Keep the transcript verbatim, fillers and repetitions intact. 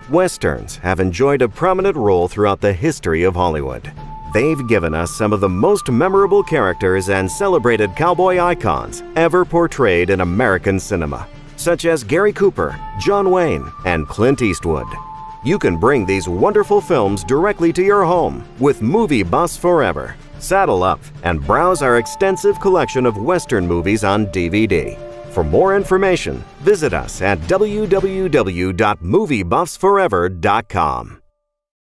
Westerns have enjoyed a prominent role throughout the history of Hollywood. They've given us some of the most memorable characters and celebrated cowboy icons ever portrayed in American cinema, such as Gary Cooper, John Wayne, and Clint Eastwood. You can bring these wonderful films directly to your home with Movie Buffs Forever. Saddle up and browse our extensive collection of Western movies on D V D. For more information, visit us at w w w dot movie buffs forever dot com.